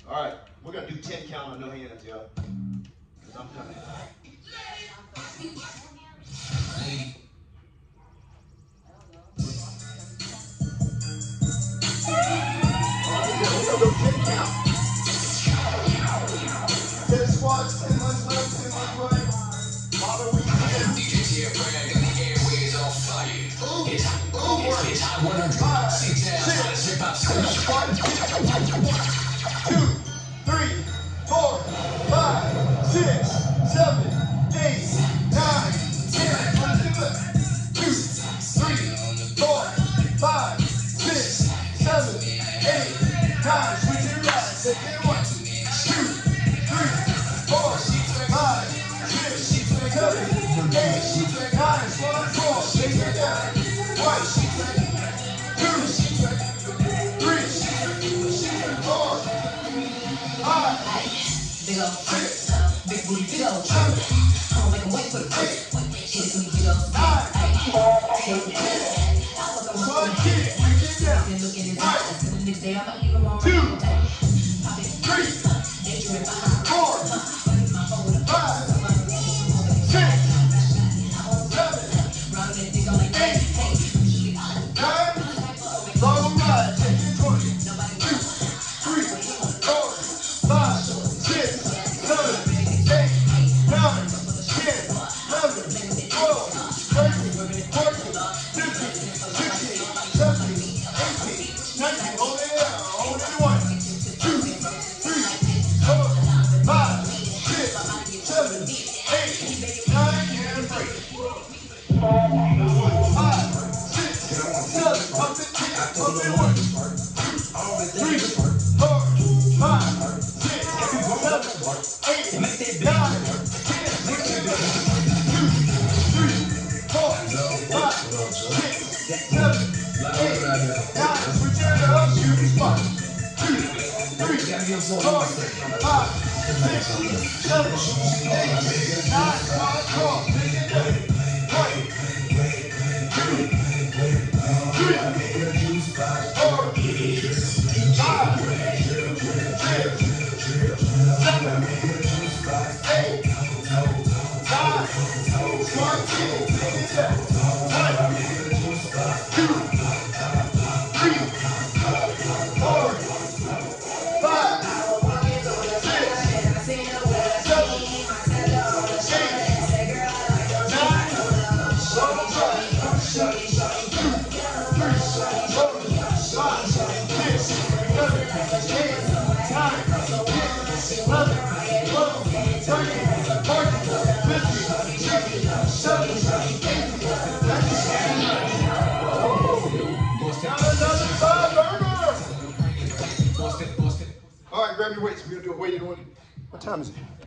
All right, we're gonna do 10 count on no hands, y'all. Cause I'm coming. We're gonna go 10 count. 10 squats, 10 left, 10 right. Bottom we can. DJ Brad got the airways on fire. It's hot 100. Sit down, let's rip out some. 1, 2, 3, 4, 5, 6, 7, 8, 9, 10. Let's do it. 2, 3, 4, 5, 6, 7, 8, 9. Switch it right. Second 1, 2, 3, 4, 5, 6, 7, 8, 9. Slow and full. Shake it down. 1, 2, 3, 4, 5, big ol' big booty, big ol' I'ma make 'em wait for the first. Hit me, big ol' one kick. look in his eyes. Tell him niggas they I'm leave 'em on. 2, 3, 4, 5, 6, 7, 8, 9. Long ride. Take it 20. 2, 3, 4, 5, 6, 7, 8, 9, 10, 11, 12, 13, 14, 15, 16, 17, 18, 19. Hold it down. Hold it. 1, 2, 3, 4, 5, 6, 7, 8, 9, and break. 5, 6, 7, up it, up it. 1, 2, 3, 4, 5, 6, 7, 8, 9, 10. 2, 3, 4, 5, 6, 7, 8, 9. Switch it up, shooting spot. 2, 3, 4, 5, 6, 7, 8, 9. Cross. Take it down. 1, 2, 3, 4, 5, 6, 7, 8, 9. Smart kick. Take it down. 1, 2, 3, 4, 5, 6, 7, 8, 9. Long drive. 2, 3, 4, 5, 6, 7, 8, 9, 10, 11, 12, 13, 14, 15, 16, 17, 18, 19. Got another 5 burner. All right, grab your weights. We're gonna do a weighted one. What time is it?